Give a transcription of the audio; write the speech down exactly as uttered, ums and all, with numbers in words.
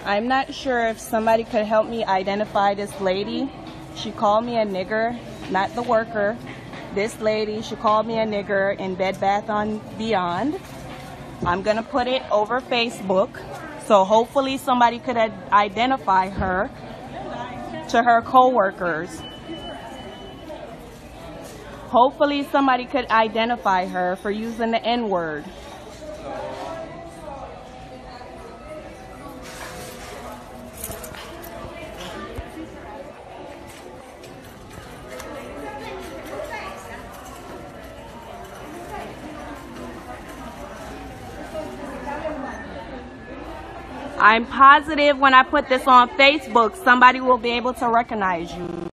I'm not sure if somebody could help me identify this lady. She called me a nigger, not the worker. This lady, she called me a nigger in Bed Bath and Beyond. I'm gonna put it over Facebook, so hopefully somebody could identify her to her co-workers. Hopefully somebody could identify her for using the N-word. I'm positive when I put this on Facebook, somebody will be able to recognize you.